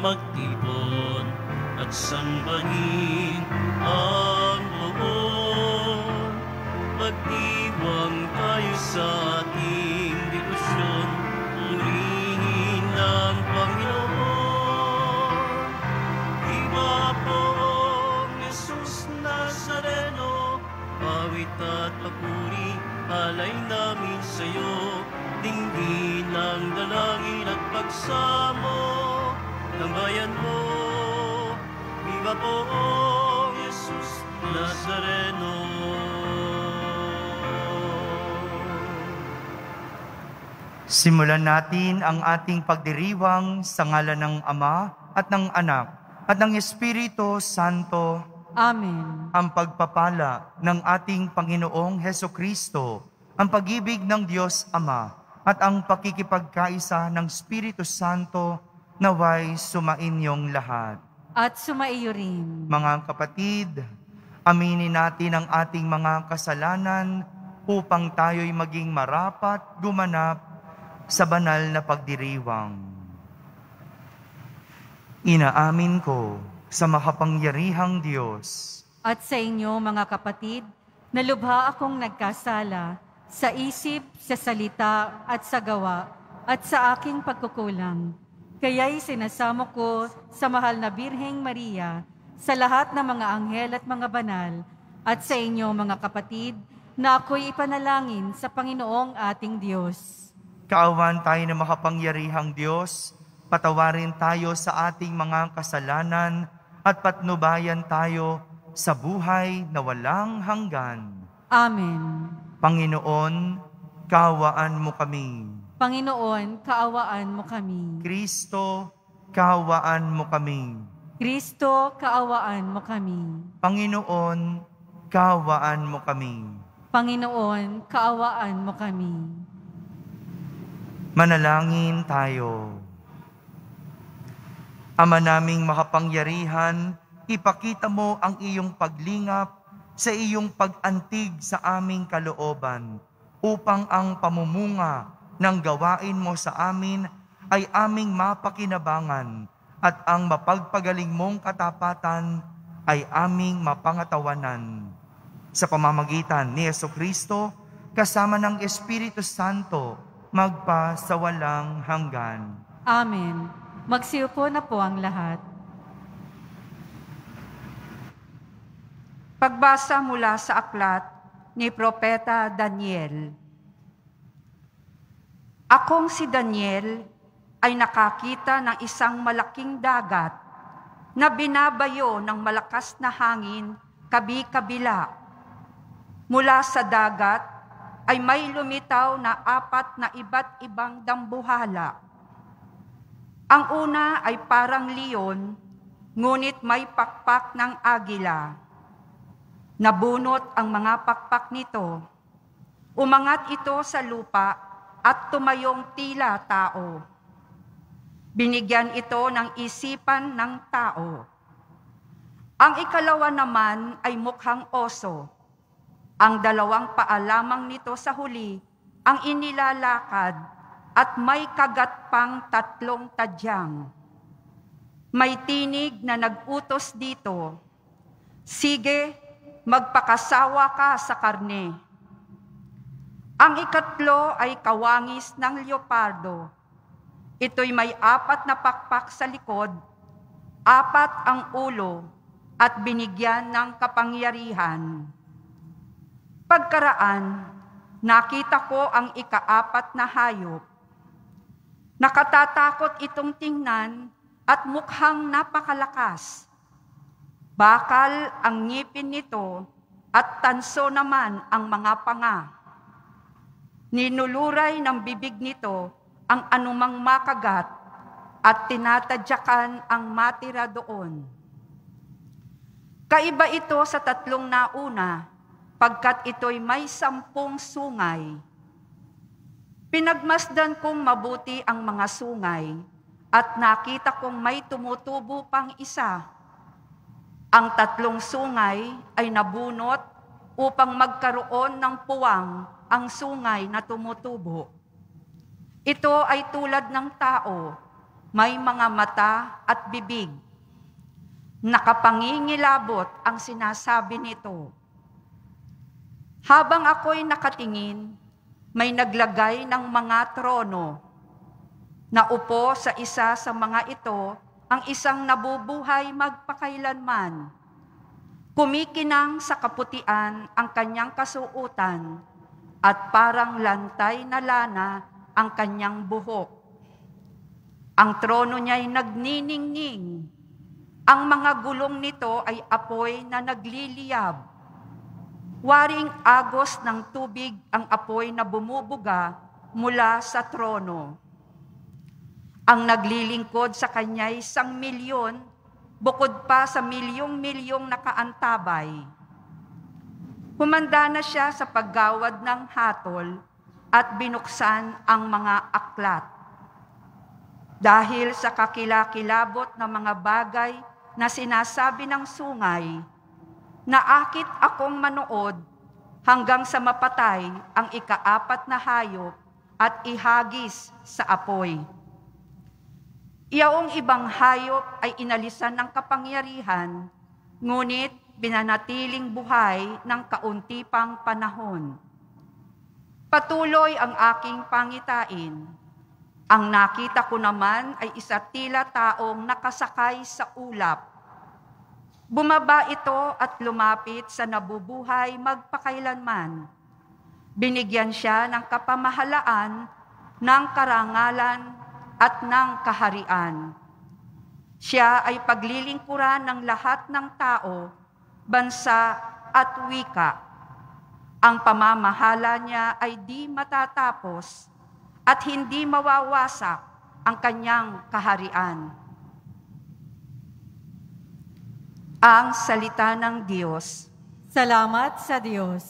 magtipon at sambahin ang buon. Magdiwang tayo sa ating debosyon, purihin ang Panginoon. Iba pong Jesus Nazareno, awit at papuri, alay namin sa'yo. Dinggin ang dalangin at pagsamo ng bayan mo. Viva poong Jesus Nazareno. Simulan natin ang ating pagdiriwang sa ngalan ng Ama at ng Anak at ng Espiritu Santo. Amen. Ang pagpapala ng ating Panginoong Hesukristo, ang pag-ibig ng Diyos Ama, at ang pakikipagkaisa ng Espiritu Santo naway sumainyong lahat. At sumaiyo rin. Mga kapatid, aminin natin ang ating mga kasalanan upang tayo'y maging marapat gumanap sa banal na pagdiriwang. Inaamin ko sa makapangyarihang Diyos At sa inyo, mga kapatid, na lubha akong nagkasala sa isip, sa salita, at sa gawa, at sa aking pagkukulang. Kaya'y sinasamo ko sa mahal na Birheng Maria, sa lahat ng mga anghel at mga banal, at sa inyo, mga kapatid, na ako'y ipanalangin sa Panginoong ating Diyos. Kaawan tayo na makapangyarihang Diyos, patawarin tayo sa ating mga kasalanan at patnubayan tayo sa buhay na walang hanggan. Amen. Panginoon, kaawaan mo kami. Panginoon, kaawaan mo kami. Kristo, kaawaan mo kami. Kristo, kaawaan mo kami. Panginoon, kaawaan mo kami. Panginoon, kaawaan mo kami. Manalangin tayo. Ama naming makapangyarihan, ipakita mo ang iyong paglingap sa iyong pag-antig sa aming kalooban upang ang pamumunga ng gawain mo sa amin ay aming mapakinabangan at ang mapagpagaling mong katapatan ay aming mapangatawanan. Sa pamamagitan ni Jesucristo, kasama ng Espiritu Santo, magpa sa walang hanggan. Amen. Magsiupo na po ang lahat. Pagbasa mula sa aklat ni Propeta Daniel. Akong si Daniel ay nakakita ng isang malaking dagat na binabayo ng malakas na hangin kabi-kabila. Mula sa dagat ay may lumitaw na 4 na iba't ibang dambuhala. Ang una ay parang leon, ngunit may pakpak ng agila. Nabunot ang mga pakpak nito. Umangat ito sa lupa at tumayong tila tao. Binigyan ito ng isipan ng tao. Ang ikalawa naman ay mukhang oso. Ang 2 paa lamang nito sa huli ang inilalakad at may kagat pang 3 tadyang. May tinig na nag-utos dito, "Sige, magpakasawa ka sa karne." Ang ikatlo ay kawangis ng leopardo. Ito'y may 4 na pakpak sa likod, 4 ang ulo, at binigyan ng kapangyarihan. Pagkaraan, nakita ko ang ika-4 na hayop. Nakatatakot itong tingnan at mukhang napakalakas. Bakal ang ngipin nito at tanso naman ang mga panga. Ninuluray ng bibig nito ang anumang makagat at tinatadyakan ang matira doon. Kaiba ito sa 3 nauna, pagkat ito'y may 10 sungay. Pinagmasdan kong mabuti ang mga sungay at nakita kong may tumutubo pang isa. Ang 3 sungay ay nabunot upang magkaroon ng puwang ang sungay na tumutubo. Ito ay tulad ng tao, may mga mata at bibig. Nakapangingilabot ang sinasabi nito. Habang ako'y nakatingin, may naglagay ng mga trono. Naupo sa isa sa mga ito ang isang nabubuhay magpakailanman. Kumikinang sa kaputian ang kanyang kasuotan at parang lantay na lana ang kanyang buhok. Ang trono niya'y nagniningning. Ang mga gulong nito ay apoy na nagliliyab. Waring agos ng tubig ang apoy na bumubuga mula sa trono. Ang naglilingkod sa kanya'y 1,000,000, bukod pa sa milyong-milyong nakaantabay. Humanda na siya sa paggawad ng hatol at binuksan ang mga aklat. Dahil sa kakilakilabot na mga bagay na sinasabi ng sungay, naakit akong manood hanggang sa mapatay ang ika-4 na hayop at ihagis sa apoy. Iyaong ibang hayop ay inalisan ng kapangyarihan, ngunit binanatiling buhay ng kaunti pang panahon. Patuloy ang aking pangitain. Ang nakita ko naman ay isa tila taong nakasakay sa ulap. Bumaba ito at lumapit sa nabubuhay magpakailanman. Binigyan siya ng kapamahalaan, ng karangalan, at ng kaharian. Siya ay paglilingkuran ng lahat ng tao, bansa at wika. Ang pamamahala niya ay di matatapos at hindi mawawasak ang kanyang kaharian. Ang salita ng Diyos. Salamat sa Diyos.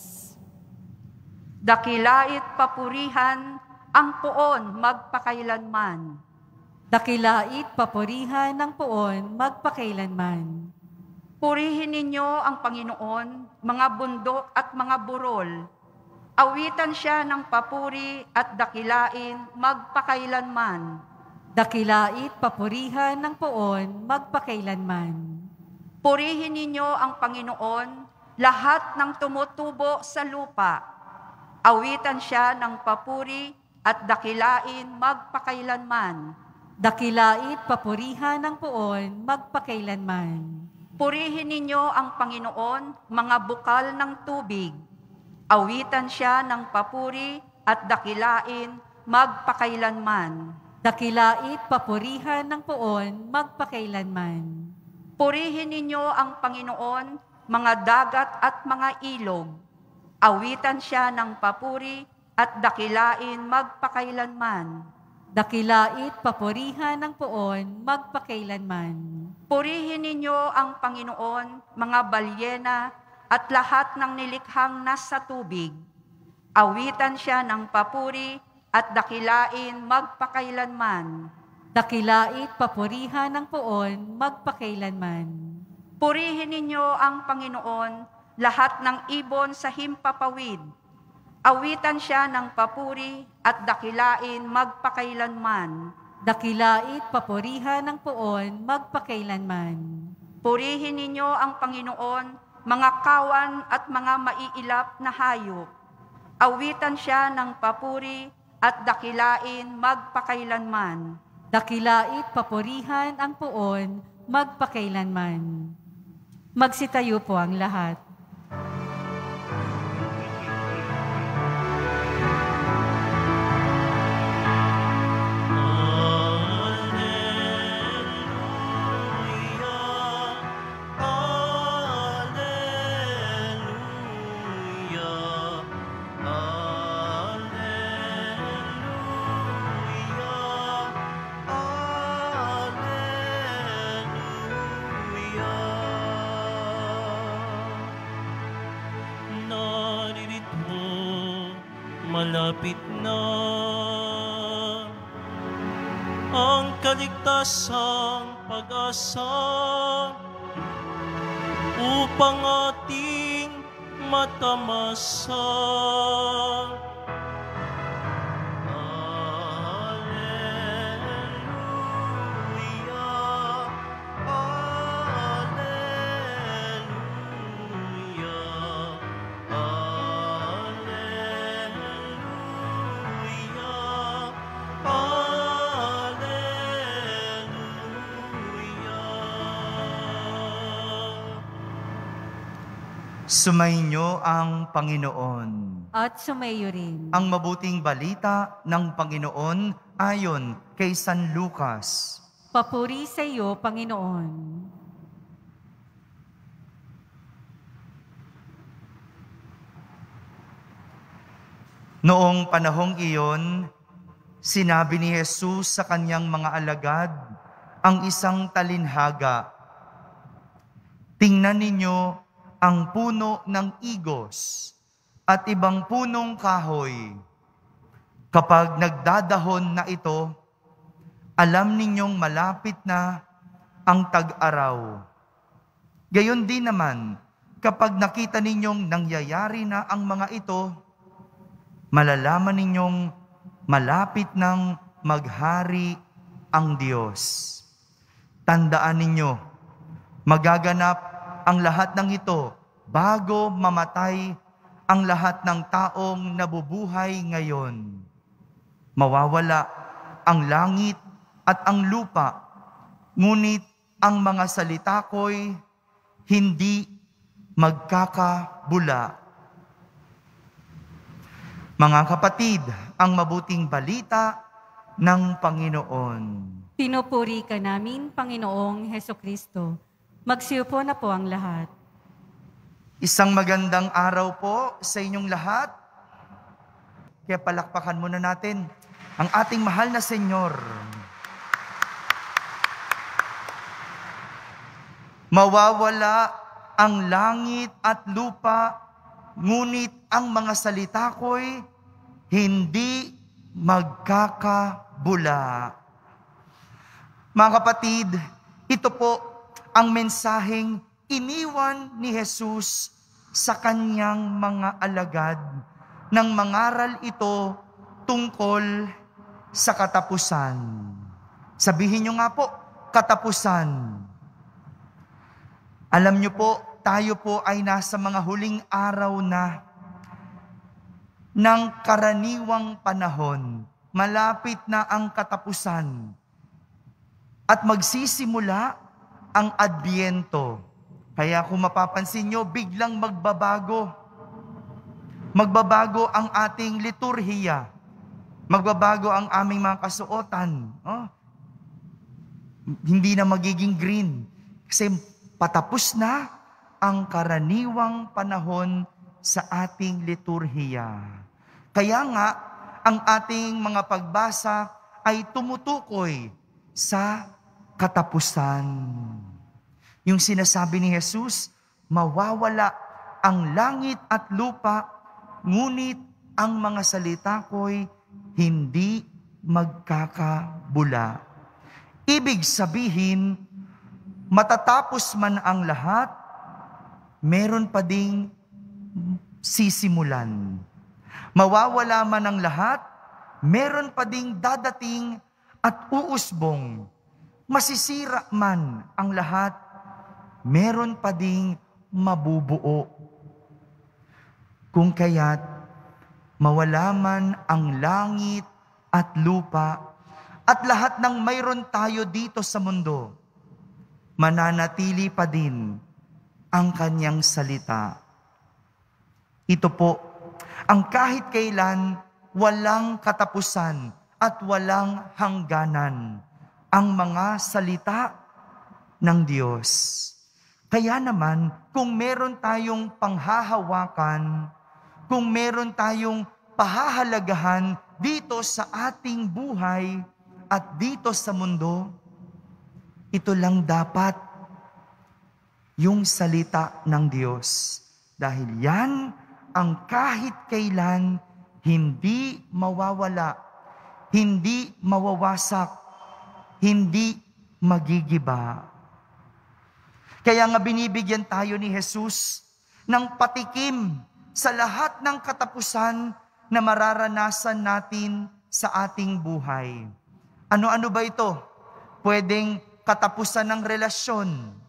Dakilait papurihan ang poon magpakailanman. Dakilait papurihan ng poon magpakailanman. Purihin ninyo ang Panginoon, mga bundok at mga burol. Awitan siya ng papuri at dakilain magpakailanman. Dakilait papurihan ng poon magpakailanman. Purihin ninyo ang Panginoon, lahat ng tumutubo sa lupa. Awitan siya ng papuri at dakilain magpakailanman. Dakilait papurihan ng poon magpakailanman. Purihin ninyo ang Panginoon, mga bukal ng tubig. Awitan siya ng papuri at dakilain magpakailanman. Dakilait papurihan ng poon magpakailanman. Purihin ninyo ang Panginoon, mga dagat at mga ilog. Awitan siya ng papuri at dakilain magpakailanman. Dakilait papurihan ng poon magpakailanman. Purihin ninyo ang Panginoon, mga balyena at lahat ng nilikhang nasa tubig. Awitan siya ng papuri at dakilain magpakailanman. Dakilait papurihan ng poon magpakailanman. Purihin ninyo ang Panginoon, lahat ng ibon sa himpapawid. Awitan siya ng papuri at dakilain magpakailanman. Dakilait papurihan ng poon magpakailanman. Purihin ninyo ang Panginoon, mga kawan at mga maiilap na hayop. Awitan siya ng papuri at dakilain magpakailanman. Dakilait papurihan ang poon magpakailanman. Magsitayo po ang lahat. Malapit na ang kaligtasang pag-asa upang ating matamasa. Sumainyo ang Panginoon. At sumayo rin. Ang mabuting balita ng Panginoon ayon kay San Lucas. Papuri sa iyo, Panginoon. Noong panahong iyon, sinabi ni Jesus sa kanyang mga alagad ang isang talinhaga. Tingnan ninyo ang puno ng igos at ibang punong kahoy. Kapag nagdadahon na ito, alam ninyong malapit na ang tag-araw. Gayon din naman, kapag nakita ninyong nangyayari na ang mga ito, malalaman ninyong malapit nang maghari ang Diyos. Tandaan ninyo, magaganap ang lahat ng ito bago mamatay ang lahat ng taong nabubuhay ngayon. Mawawala ang langit at ang lupa, ngunit ang mga salita ko'y hindi magkakabula. Mga kapatid, ang mabuting balita ng Panginoon. Pinupuri ka namin, Panginoong Hesukristo. Magsiupo na po ang lahat. Isang magandang araw po sa inyong lahat. Kaya palakpakan muna natin ang ating mahal na Senyor. Mawawala ang langit at lupa, ngunit ang mga salita ko'y hindi magkakabula. Mga kapatid, ito po ang mensaheng iniwan ni Jesus sa kanyang mga alagad nang mangaral ito tungkol sa katapusan. Sabihin nyo nga po, katapusan. Alam nyo po, tayo po ay nasa mga huling araw na ng karaniwang panahon. Malapit na ang katapusan. At magsisimula ang Adbyento. Kaya kung mapapansin nyo, biglang magbabago. Magbabago ang ating liturhiya. Magbabago ang aming mga kasuotan. Hindi na magiging green. Kasi patapos na ang karaniwang panahon sa ating liturhiya. Kaya nga, ang ating mga pagbasa ay tumutukoy sa katapusan. Yung sinasabi ni Jesus, mawawala ang langit at lupa, ngunit ang mga salita ko'y hindi magkakabula. Ibig sabihin, matatapos man ang lahat, meron pa ding sisimulan. Mawawala man ang lahat, meron pa ding dadating at uusbong. Masisira man ang lahat, meron pa ding mabubuo. Kung kaya't mawala man ang langit at lupa at lahat ng mayroon tayo dito sa mundo, mananatili pa din ang kanyang salita. Ito po, ang kahit kailan walang katapusan at walang hangganan, ang mga salita ng Diyos. Kaya naman, kung meron tayong panghahawakan, kung meron tayong pahahalagahan dito sa ating buhay at dito sa mundo, ito lang dapat yung salita ng Diyos. Dahil yan ang kahit kailan hindi mawawala, hindi mawawasak, hindi magigiba. Kaya nga binibigyan tayo ni Jesus ng patikim sa lahat ng katapusan na mararanasan natin sa ating buhay. Ano-ano ba ito? Pwedeng katapusan ng relasyon.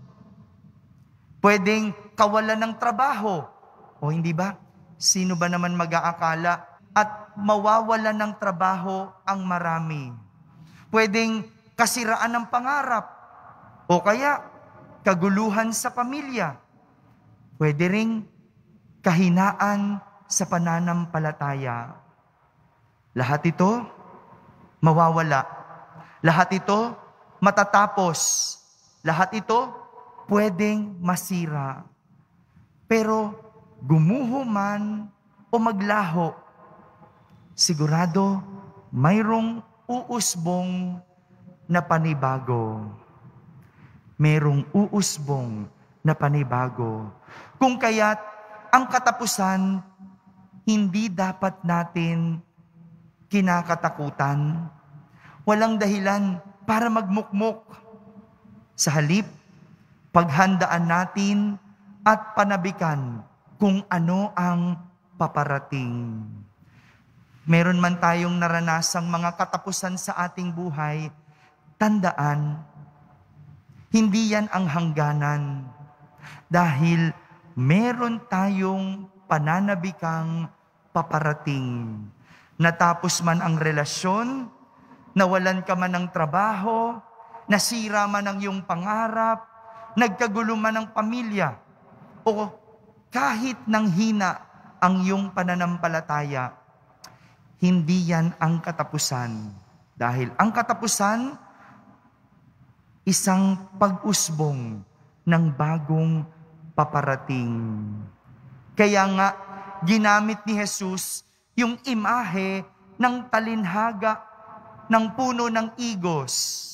Pwedeng kawalan ng trabaho. O hindi ba? Sino ba naman mag-aakala at mawawalan ng trabaho ang marami? Pwedeng kasiraan ng pangarap, o kaya kaguluhan sa pamilya. Pwede ring kahinaan sa pananampalataya. Lahat ito mawawala. Lahat ito matatapos. Lahat ito pwedeng masira. Pero gumuho man o maglaho, sigurado mayroong uusbong na panibago. Mayroong uusbong na panibago. Kung kaya't ang katapusan, hindi dapat natin kinakatakutan. Walang dahilan para magmukmok. Sa halip, paghandaan natin at panabikan kung ano ang paparating. Meron man tayong naranasang mga katapusan sa ating buhay, tandaan, hindi yan ang hangganan. Dahil meron tayong pananabikang paparating. Natapos man ang relasyon, nawalan ka man ng trabaho, nasira man ang iyong pangarap, nagkagulo man ang pamilya, o kahit nang hina ang iyong pananampalataya, hindi yan ang katapusan. Dahil ang katapusan, isang pag-usbong ng bagong paparating. Kaya nga, ginamit ni Jesus yung imahe ng talinhaga ng puno ng igos.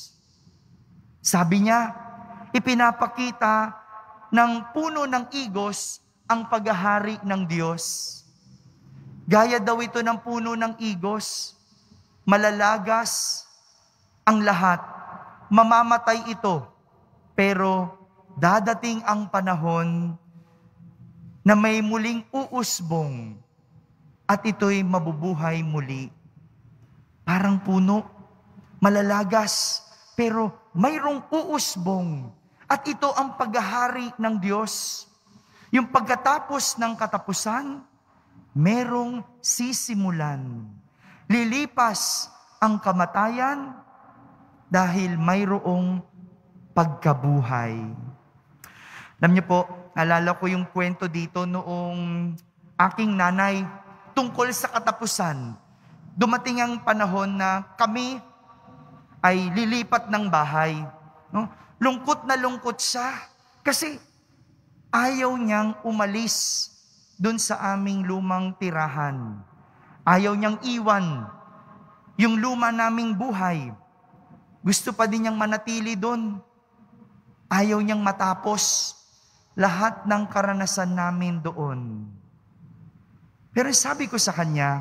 Sabi niya, ipinapakita ng puno ng igos ang paghahari ng Diyos. Gaya daw ito ng puno ng igos, malalagas ang lahat, mamamatay ito, pero dadating ang panahon na may muling uusbong at ito'y mabubuhay muli. Parang puno, malalagas, pero mayroong uusbong at ito ang paghahari ng Diyos. Yung pagkatapos ng katapusan, merong sisimulan. Lilipas ang kamatayan dahil mayroong pagkabuhay. Alam niyo po, alala ko yung kwento dito noong aking nanay tungkol sa katapusan. Dumating ang panahon na kami ay lilipat ng bahay. No? Lungkot na lungkot siya kasi ayaw niyang umalis doon sa aming lumang tirahan. Ayaw niyang iwan yung luma naming buhay. Gusto pa din niyang manatili doon. Ayaw niyang matapos lahat ng karanasan namin doon. Pero sabi ko sa kanya,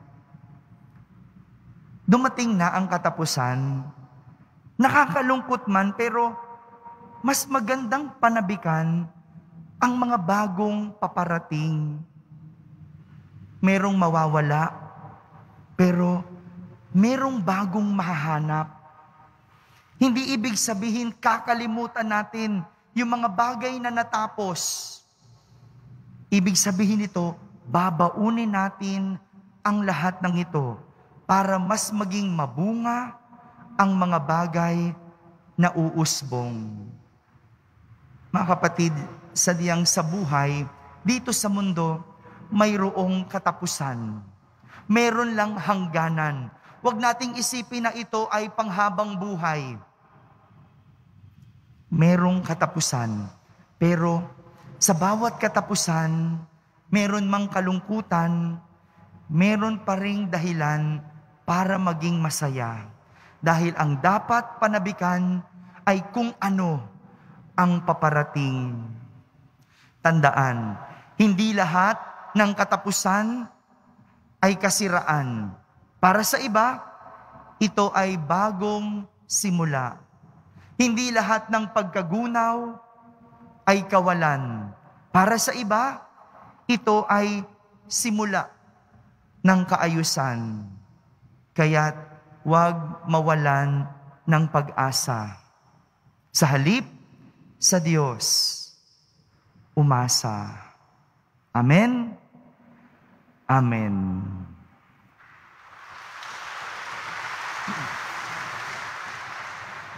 dumating na ang katapusan. Nakakalungkot man, pero mas magandang panabikan ang mga bagong paparating. Merong mawawala, pero merong bagong mahahanap. Hindi ibig sabihin kakalimutan natin yung mga bagay na natapos. Ibig sabihin nito, babaunin natin ang lahat ng ito para mas maging mabunga ang mga bagay na uusbong. Mga kapatid, sadyang sa buhay, dito sa mundo, mayroong katapusan. Meron lang hangganan. Huwag nating isipin na ito ay panghabang buhay. Merong katapusan. Pero sa bawat katapusan, meron mang kalungkutan, meron pa ring dahilan para maging masaya. Dahil ang dapat panabikan ay kung ano ang paparating. Tandaan, hindi lahat ng katapusan ay kasiraan. Para sa iba, ito ay bagong simula. Hindi lahat ng pagkagunaw ay kawalan. Para sa iba, ito ay simula ng kaayusan. Kaya't huwag mawalan ng pag-asa. Sa halip, sa Diyos, umasa. Amen? Amen.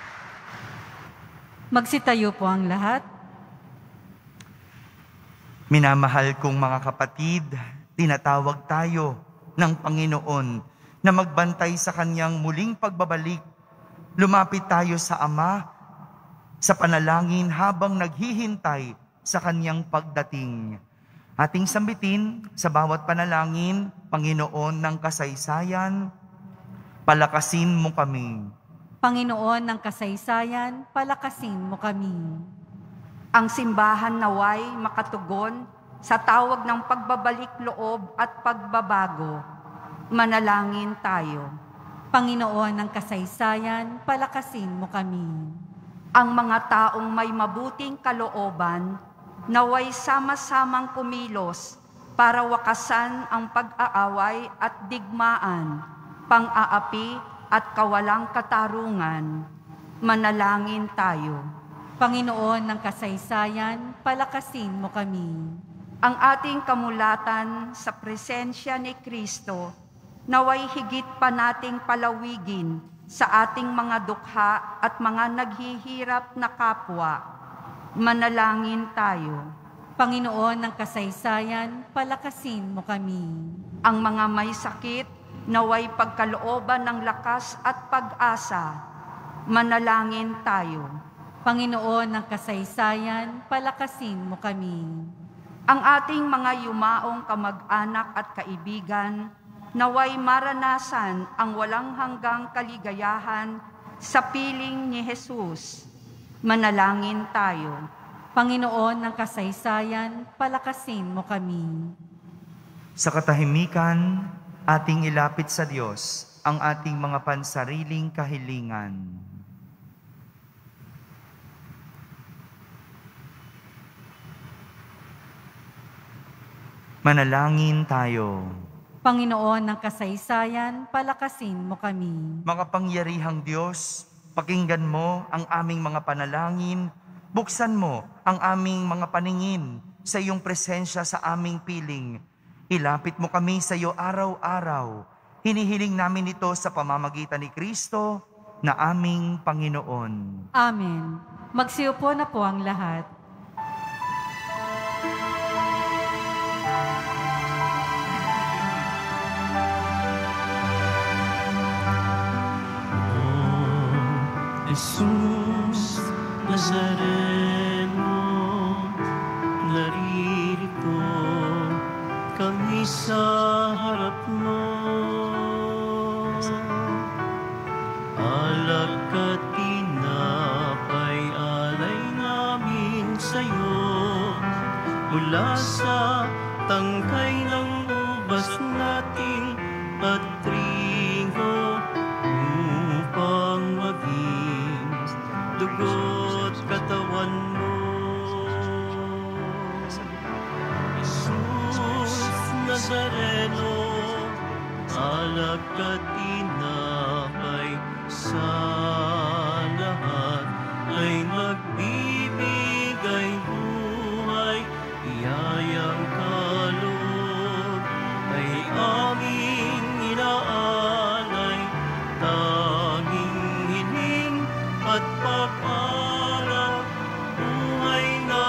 Magsitayo po ang lahat. Minamahal kong mga kapatid, tinatawag tayo ng Panginoon na magbantay sa Kanyang muling pagbabalik. Lumapit tayo sa Ama sa panalangin habang naghihintay sa Kanyang pagdating. Ating sambitin sa bawat panalangin, Panginoon ng kasaysayan, palakasin mo kami. Panginoon ng kasaysayan, palakasin mo kami. Ang simbahan naway makatugon sa tawag ng pagbabalik loob at pagbabago. Manalangin tayo. Panginoon ng kasaysayan, palakasin mo kami. Ang mga taong may mabuting kalooban, naway sama-samang kumilos para wakasan ang pag-aaway at digmaan, pang-aapi at kawalang katarungan. Manalangin tayo. Panginoon ng kasaysayan, palakasin mo kami. Ang ating kamulatan sa presensya ni Kristo, naway higit pa nating palawigin sa ating mga dukha at mga naghihirap na kapwa. Manalangin tayo. Panginoon ng kasaysayan, palakasin mo kami. Ang mga may sakit, naway pagkalooban ng lakas at pag-asa. Manalangin tayo. Panginoon ng kasaysayan, palakasin mo kami. Ang ating mga yumaong kamag-anak at kaibigan, naway maranasan ang walang hanggang kaligayahan sa piling ni Jesus. Manalangin tayo. Panginoon ng kasaysayan, palakasin mo kami. Sa katahimikan, ating ilapit sa Diyos ang ating mga pansariling kahilingan. Manalangin tayo. Panginoon ng kasaysayan, palakasin mo kami. Makapangyarihang Diyos, pakinggan mo ang aming mga panalangin, buksan mo ang aming mga paningin sa iyong presensya sa aming piling. Ilapit mo kami sa iyo araw-araw. Hinihiling namin ito sa pamamagitan ni Kristo na aming Panginoon. Amen. Magsiupo na po ang lahat. Jesus Nazareno, naririto kami sa harap mo. Alak at tinapay alay namin sa'yo, mula sa tangkay ng ubas nating patrigo, upang maging dugo't katawan mo. Jesus Nazareno, alak at tinapay sa lahat ay magbibigay buhay, iyayang kaloob ay aming inaalay, tanging hiling at pag-alap, buhay na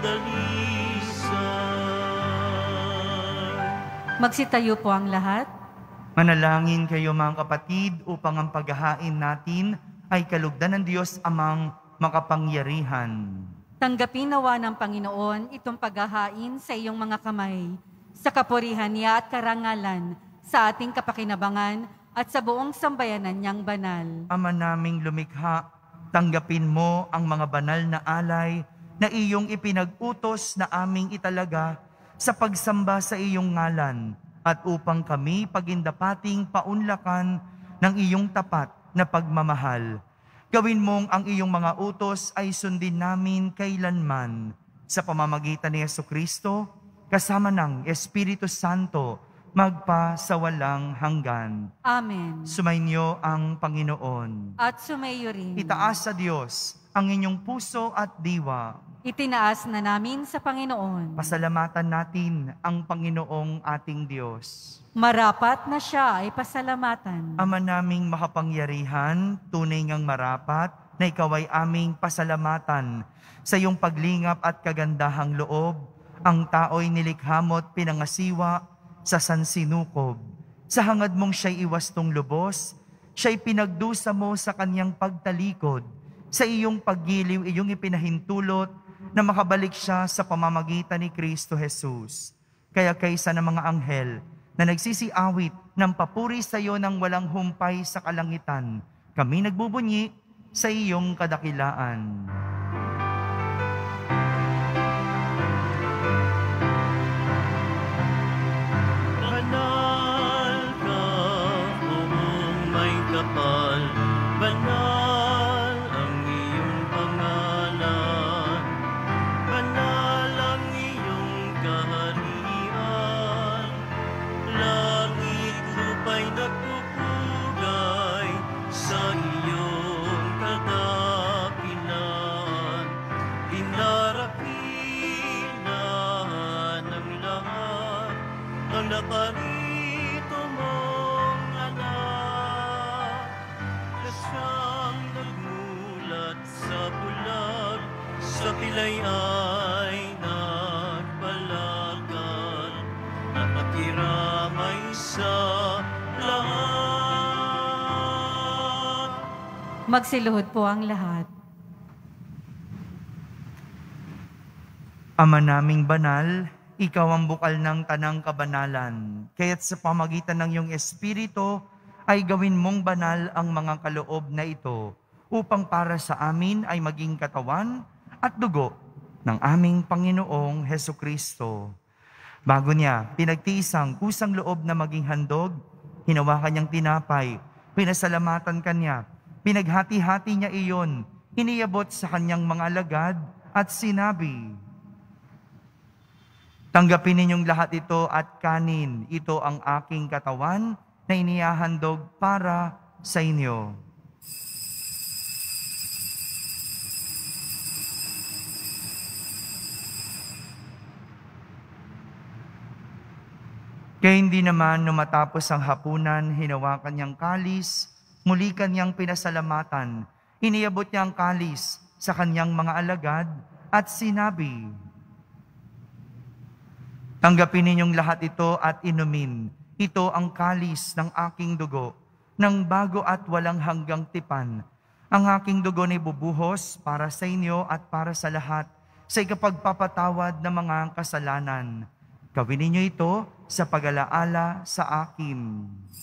dalisay. Magsitayo po ang lahat. Manalangin kayo mga kapatid upang ang paghahain natin ay kalugdan ng Diyos amang makapangyarihan. Tanggapin nawa ng Panginoon itong paghahain sa iyong mga kamay, sa kapurihan niya at karangalan, sa ating kapakinabangan at sa buong sambayanan niyang banal. Ama naming lumikha, tanggapin mo ang mga banal na alay na iyong ipinag-utos na aming italaga sa pagsamba sa iyong ngalan, at upang kami pagindapating paunlakan ng iyong tapat na pagmamahal. Gawin mong ang iyong mga utos ay sundin namin kailanman sa pamamagitan ni Jesucristo, kasama ng Espiritu Santo, magpa sa walang hanggan. Amen. Sumainyo ang Panginoon. At sumayo rin. Itaas sa Diyos ang inyong puso at diwa. Itinaas na namin sa Panginoon. Pasalamatan natin ang Panginoong ating Diyos. Marapat na siya ay pasalamatan. Ama naming makapangyarihan, tunay ngang marapat na ikaw ay aming pasalamatan sa iyong paglingap at kagandahang loob ang tao'y nilikha mo't pinangasiwa sa sansinukob. Sa hangad mong siya'y iwastong lubos, siya'y pinagdusa mo sa kanyang pagtalikod. Sa iyong paggiliw, iyong ipinahintulot na makabalik siya sa pamamagitan ni Kristo Jesus. Kaya kaysa ng mga anghel na nagsisiawit ng papuri sa iyo ng walang humpay sa kalangitan, kami nagbubunyi sa iyong kadakilaan. Banal ka, buong may kapal, banal ang iyong pangalan, banal ang iyong kaharian, langit lupa'y nagpupugay sa iyong kadakilan, dinarakilan ng lahat ang naparito mong anak, na siyang nagmulat sa bulag, sa pilay ay nagpalagan, at nakiramay sa lahat. Magsiluhod po ang lahat. Ama naming banal, ikaw ang bukal ng tanang kabanalan. Kaya't sa pamagitan ng iyong Espiritu, ay gawin mong banal ang mga kaloob na ito, upang para sa amin ay maging katawan at dugo ng aming Panginoong Hesukristo. Bago niya pinagtiis ang kusang loob na maging handog, hinawakan niyang tinapay, pinasalamatan kanya, pinaghati-hati niya iyon, iniyabot sa kanyang mga alagad at sinabi, "Tanggapin ninyong lahat ito at kanin. Ito ang aking katawan na inihahandog para sa inyo." Kaya hindi naman nung matapos ang hapunan, hinawakan niyang kalis, muli kanyang pinasalamatan, iniyabot niya ang kalis sa kanyang mga alagad at sinabi, "Tanggapin ninyong lahat ito at inumin. Ito ang kalis ng aking dugo, ng bago at walang hanggang tipan. Ang aking dugo na ibubuhos para sa inyo at para sa lahat sa ikapagpapatawad ng mga kasalanan. Gawin ninyo ito sa pag-alaala sa akin."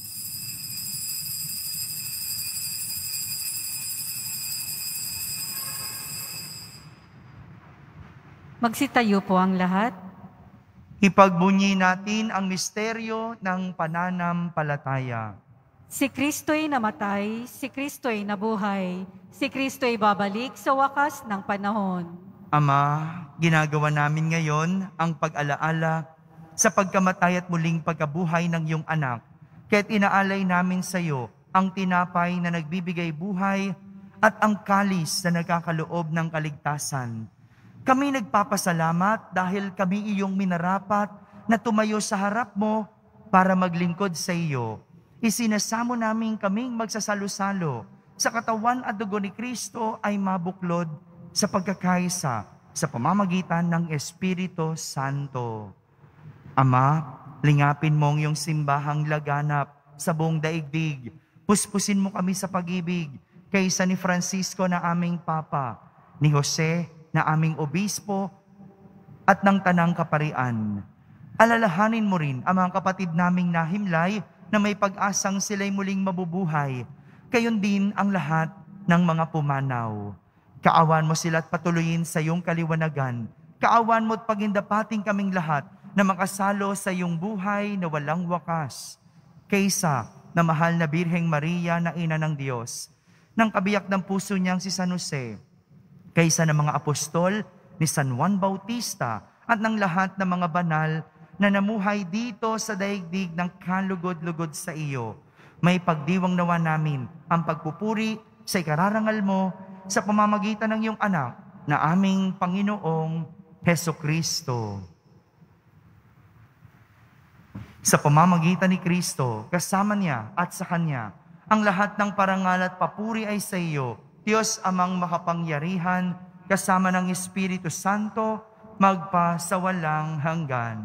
Magsitayo po ang lahat. Ipagbunyi natin ang misteryo ng pananampalataya. Si Kristo'y namatay, si Kristo'y nabuhay, si Kristo'y babalik sa wakas ng panahon. Ama, ginagawa namin ngayon ang pag-alaala sa pagkamatay at muling pagkabuhay ng iyong anak. Kaya't inaalay namin sa iyo ang tinapay na nagbibigay buhay at ang kalis na nagkakaloob ng kaligtasan. Kami nagpapasalamat dahil kami iyong minarapat na tumayo sa harap mo para maglingkod sa iyo. Isinasamo namin kaming magsasalo-salo sa katawan at dugo ni Kristo ay mabuklod sa pagkakaisa sa pamamagitan ng Espiritu Santo. Ama, lingapin mo ang iyong simbahang laganap sa buong daigdig. Puspusin mo kami sa pag-ibig kaysa ni Francisco na aming Papa, ni Jose na aming Obispo at ng Tanang Kaparian. Alalahanin mo rin ang mga kapatid naming nahimlay na may pag-asang sila'y muling mabubuhay. Gayon din ang lahat ng mga pumanaw. Kaawan mo sila at patuloyin sa iyong kaliwanagan. Kaawan mo at pagindapating kaming lahat na makasalo sa iyong buhay na walang wakas. Kaysa na mahal na Birheng Maria na Ina ng Diyos, ng kabiyak ng puso niyang si San Jose, kaysa ng mga apostol ni San Juan Bautista at ng lahat ng mga banal na namuhay dito sa daigdig ng kalugod-lugod sa iyo. May pagdiwang nawa namin ang pagpupuri sa ikararangal mo sa pamamagitan ng iyong anak na aming Panginoong Hesukristo. Sa pamamagitan ni Kristo, kasama niya at sa Kanya, ang lahat ng parangal at papuri ay sa iyo, Diyos amang makapangyarihan, kasama ng Espiritu Santo, magpa sa walang hanggan.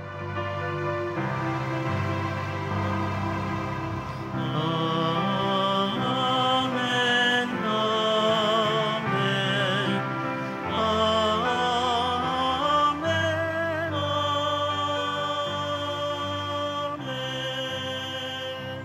Amen, amen, amen, amen.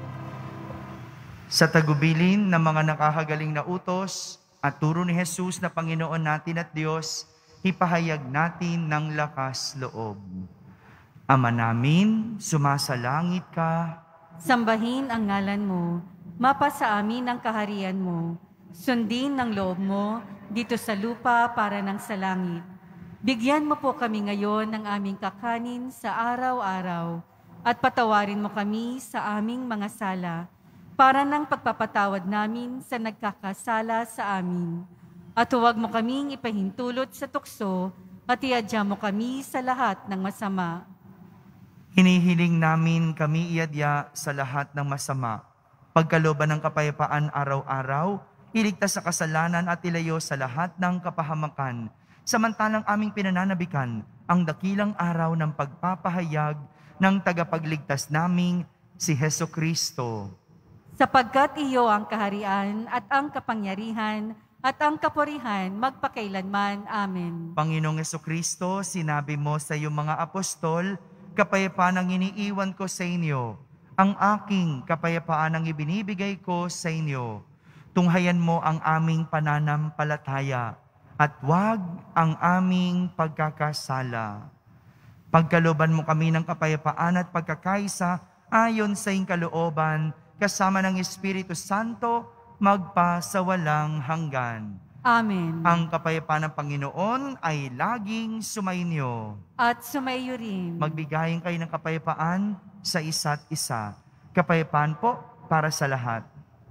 Sa tagubilin ng mga nakahagaling na utos at turo ni Jesus na Panginoon natin at Diyos, ipahayag natin ng lakas loob. Ama namin, sumasalangit ka. Sambahin ang ngalan mo, mapasa amin ang kaharian mo, sundin ng loob mo dito sa lupa para ng sa langit. Bigyan mo po kami ngayon ng aming kakanin sa araw-araw at patawarin mo kami sa aming mga sala para ng pagpapatawad namin sa nagkakasala sa amin. At huwag mo kaming ipahintulot sa tukso at iadya mo kami sa lahat ng masama. Hinihiling namin kami iadya sa lahat ng masama, pagkalooban ng kapayapaan araw-araw, iligtas sa kasalanan at ilayo sa lahat ng kapahamakan, samantalang aming pinananabikan ang dakilang araw ng pagpapahayag ng tagapagligtas naming si Hesukristo. Sapagkat iyo ang kaharian at ang kapangyarihan at ang kapurihan magpakailanman. Amen. Panginoong Hesukristo, sinabi mo sa iyong mga apostol, kapayapaan ang iniiwan ko sa inyo, ang aking kapayapaan ang ibinibigay ko sa inyo. Tunghayan mo ang aming pananampalataya at wag ang aming pagkakasala. Pagkalooban mo kami ng kapayapaan at pagkakaisa ayon sa iyong kalooban, kasama ng Espiritu Santo, magpa sa walang hanggan. Amen. Ang kapayapaan ng Panginoon ay laging sumainyo. At sumaiyo rin. Magbigayin kayo ng kapayapaan sa isa't isa. Kapayapaan po para sa lahat.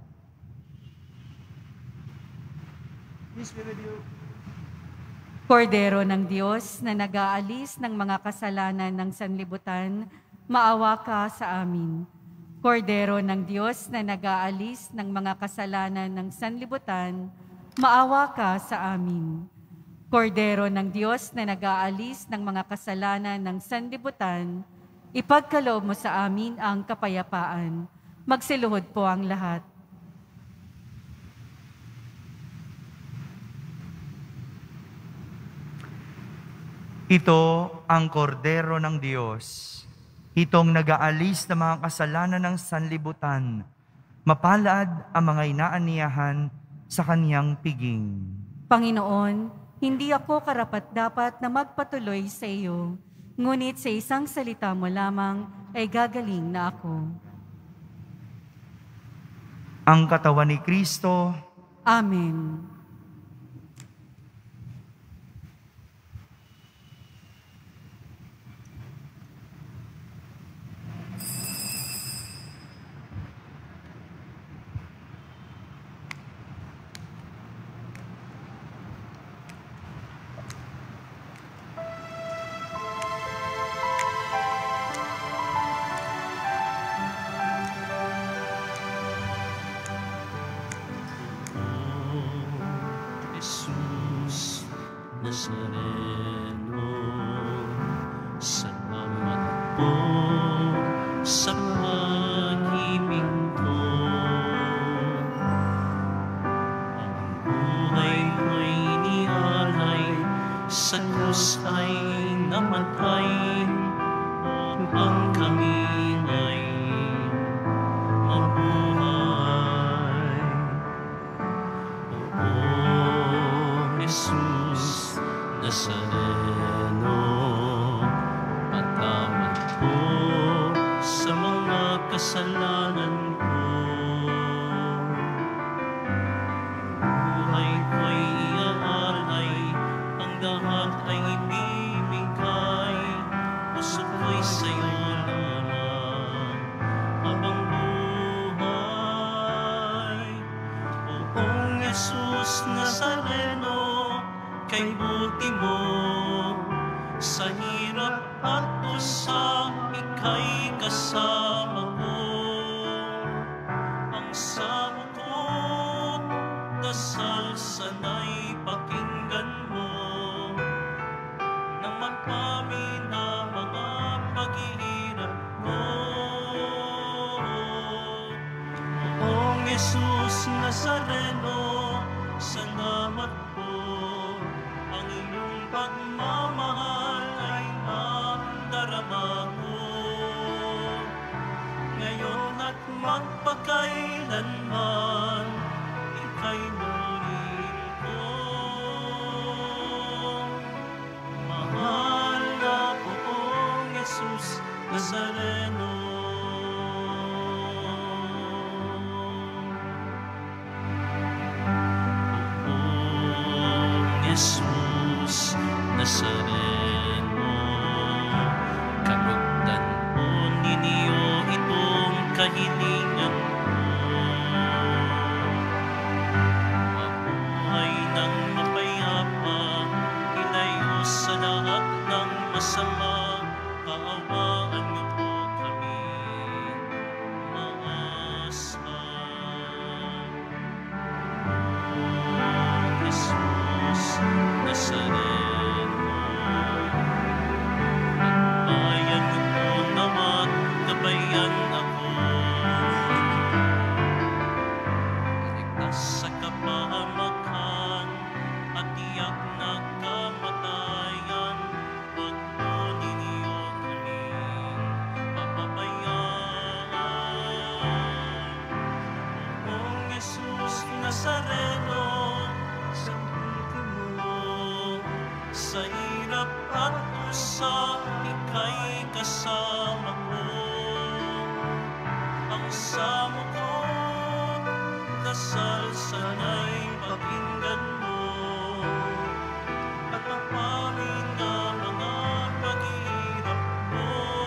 Kordero ng Diyos na nag-aalis ng mga kasalanan ng sanlibutan, maawa ka sa amin. Kordero ng Diyos na nag-aalis ng mga kasalanan ng sanlibutan, maawa ka sa amin. Kordero ng Diyos na nag-aalis ng mga kasalanan ng sanlibutan, ipagkaloob mo sa amin ang kapayapaan. Magsiluhod po ang lahat. Ito ang kordero ng Diyos. Itong nag-aalis ng mga kasalanan ng sanlibutan. Mapalad ang mga inaaniyahan sa kaniyang piging. Panginoon, hindi ako karapat-dapat na magpatuloy sa iyo, ngunit sa isang salita mo lamang ay gagaling na ako. Ang katawan ni Kristo. Amen. Jesus Nazareno, salamat po sa pag-ibig mo. Ang buhay ko'y inialay, sa krus ay namatay, upang kami ay mabuhay. Jesus Nazareno, patawad po sa mga kasalanan ko. Buhay ko'y iaalay, ang lahat ay ibibigay. Puso ko'y sa'yo lamang habang buhay. Oong Jesus Nazareno, kay buti mo sa hirap at usa, ika'y kasama ko. Ang samo ko't dasal sana'y pakinggan mo. Jesus Nazareno. Kalugdan po ninyo itong kahilingan ko. Mabuhay ng mapayapa, ilayo sa lahat ng masama. Kaawaan niyo po kami, umaasa. Jesus Nazareno, pagbayan niyo po nawa't gabayan ako. Iligtas sa kapahamakan at tiyak na kamatayan. Huwag po ninyo kami papabayaan. Poong Jesus Nazareno, sa puti mo, sa hirap at usa, ika'y kasama ko. Ang samo ko, dasal sana'y pakinggan mo, at mapamin na mga paghihirap ko.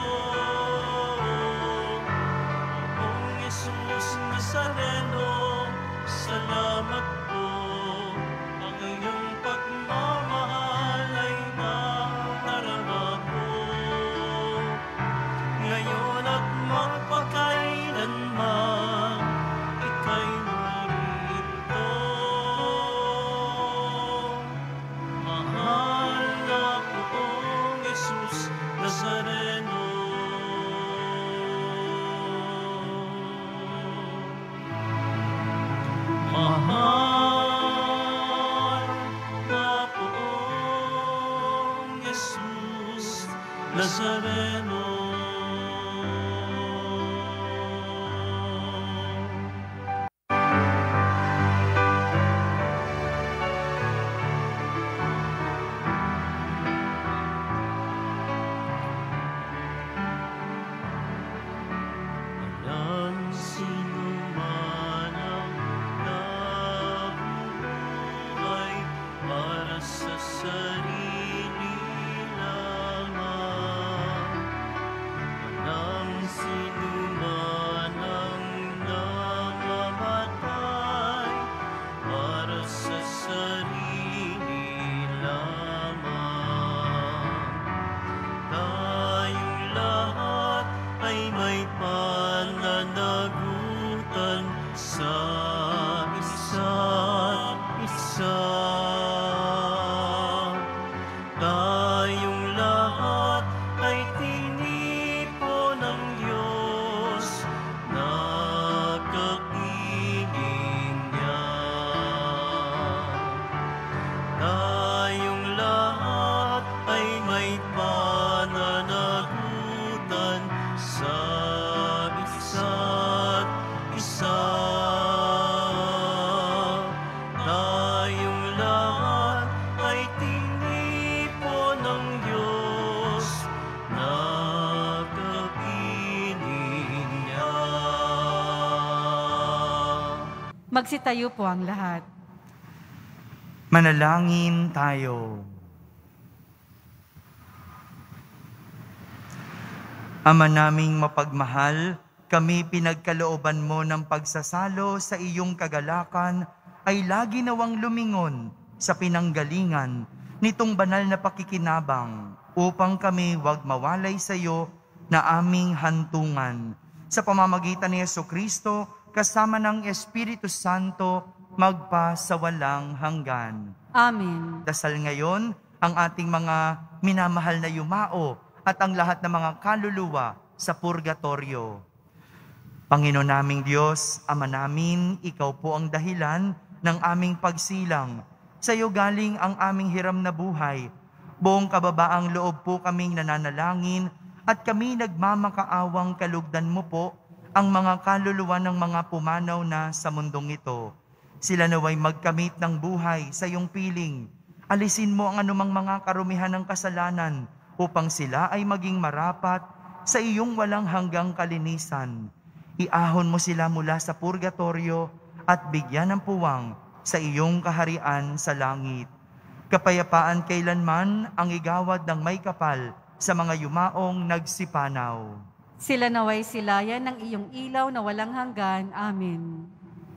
Poong Jesus Nazareno, salamat po. Ang iyong pagmamahal ay nadarama ko. Ngayon at magpakailanman, ika'y narito. Mahal na Poong Jesus Nazareno. Mahal na Poong Jesus Nazareno. Walang sino man ang nabubuhay para sa sarili lamang. Walang sino man ang namamatay para sa sarili lamang. Tayong lahat ay may pananagutan sa isa't isa. Tayong lahat ay tinipo ng Diyos na kapiling niya. Tayong lahat ay may pananagutan sa isa't isa. Tayong lahat ay tinipo ng Diyos na kapiling niya. Magsitayo po ang lahat. Manalangin tayo. Ama naming mapagmahal, kami pinagkalooban mo ng pagsasalo sa iyong kagalakan ay lagi nawang lumingon sa pinanggalingan nitong banal na pakikinabang upang kami wag mawalay sa iyo na aming hantungan. Sa pamamagitan ni Jesucristo, kasama ng Espiritu Santo, magpa sa walang hanggan. Amen. Dasal ngayon ang ating mga minamahal na yumao at ang lahat ng mga kaluluwa sa purgatorio. Panginoon naming Diyos, Ama namin, Ikaw po ang dahilan ng aming pagsilang. Sa iyo galing ang aming hiram na buhay. Buong kababaang loob po kaming nananalangin at kami nagmamakaawang kalugdan mo po ang mga kaluluwa ng mga pumanaw na sa mundong ito. Sila naway magkamit ng buhay sa iyong piling. Alisin mo ang anumang mga karumihan ng kasalanan upang sila ay maging marapat sa iyong walang hanggang kalinisan. Iahon mo sila mula sa purgatorio at bigyan ng puwang sa iyong kaharian sa langit. Kapayapaan kailanman ang igawad ng may kapal sa mga yumaong nagsipanaw. Sila naway silayan ng iyong ilaw na walang hanggan. Amen.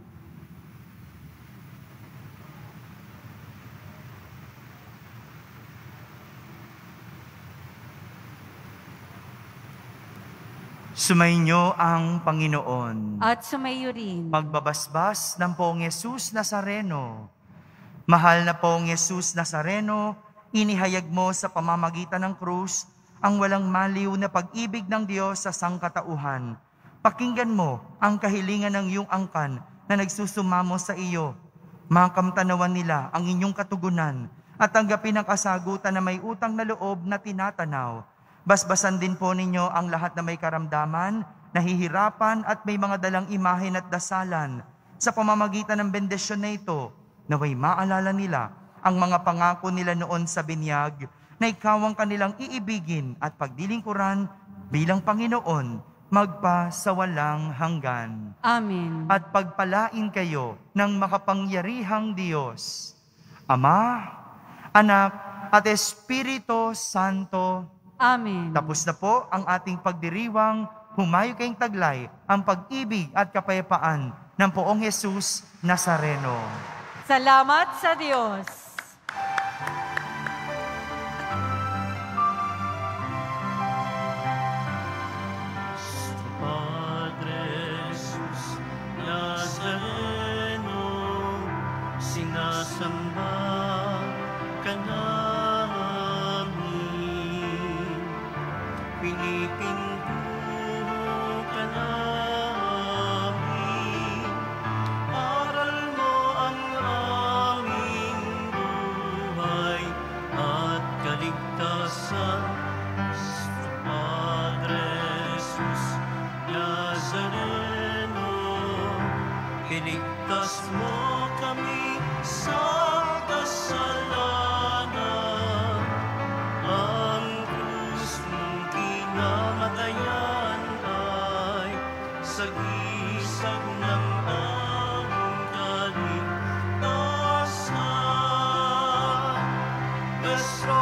Sumainyo ang Panginoon. At sumayo rin. Magbabasbas ng Poong Yesus Nazareno. Mahal na Poong Yesus Nazareno, inihayag mo sa pamamagitan ng krus ang walang maliw na pag-ibig ng Diyos sa sangkatauhan. Pakinggan mo ang kahilingan ng iyong angkan na nagsusumamo sa iyo. Makamtanawan nila ang inyong katugunan at tanggapin ang kasagutan na may utang na loob na tinatanaw. Basbasan din po ninyo ang lahat na may karamdaman, nahihirapan at may mga dalang imahen at dasalan. Sa pamamagitan ng bendisyon na ito, naway maalala nila ang mga pangako nila noon sa binyag na ikaw ang kanilang iibigin at pagdilingkuran bilang Panginoon magpa sa walang hanggan. Amen. At pagpalain kayo ng makapangyarihang Diyos, Ama, Anak at Espiritu Santo. Amen. Tapos na po ang ating pagdiriwang, humayo kayong taglay ang pag-ibig at kapayapaan ng Poong Jesus Nazareno. Salamat sa Diyos. Padre Jesus Nazareno, sinasamba ka namin. Pinipinto ka namin. Aral mo ang aming buhay at kaligtasan. Padre Jesus Nazareno, iligtas mo kami sa kasalanan. Ang krus mong kinamatayan ay sagisag ng aming kaligtasan. Nuestro